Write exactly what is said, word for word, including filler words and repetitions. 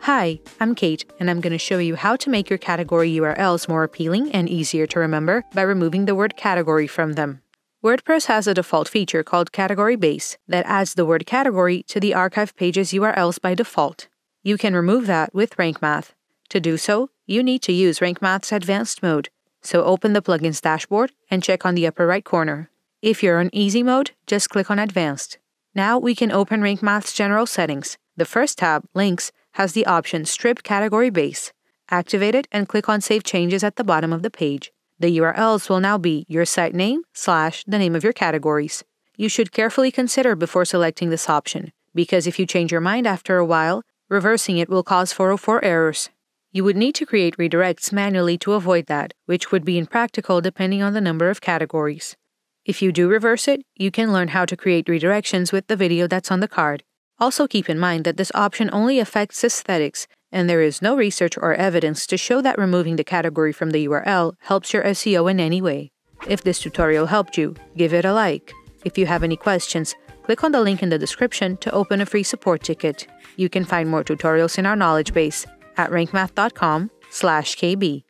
Hi, I'm Kate, and I'm going to show you how to make your category U R Ls more appealing and easier to remember by removing the word category from them. WordPress has a default feature called Category Base that adds the word category to the archive page's U R Ls by default. You can remove that with Rank Math. To do so, you need to use Rank Math's advanced mode. So open the plugin's dashboard and check on the upper right corner. If you're on easy mode, just click on advanced. Now we can open Rank Math's general settings. The first tab, Links, has the option Strip Category Base. Activate it and click on Save Changes at the bottom of the page. The U R Ls will now be your site name slash the name of your categories. You should carefully consider before selecting this option, because if you change your mind after a while, reversing it will cause four oh four errors. You would need to create redirects manually to avoid that, which would be impractical depending on the number of categories. If you do reverse it, you can learn how to create redirections with the video that's on the card. Also keep in mind that this option only affects aesthetics, and there is no research or evidence to show that removing the category from the U R L helps your S E O in any way. If this tutorial helped you, give it a like. If you have any questions, click on the link in the description to open a free support ticket. You can find more tutorials in our knowledge base at rankmath dot com slash K B.